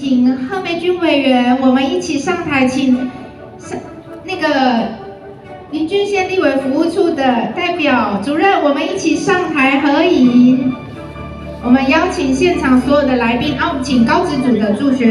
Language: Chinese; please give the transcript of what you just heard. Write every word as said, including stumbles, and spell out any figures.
请贺美君委员，我们一起上台，请上那个林俊宪立委服务处的代表主任，我们一起上台合影。我们邀请现场所有的来宾，啊，我们请高职组的助学。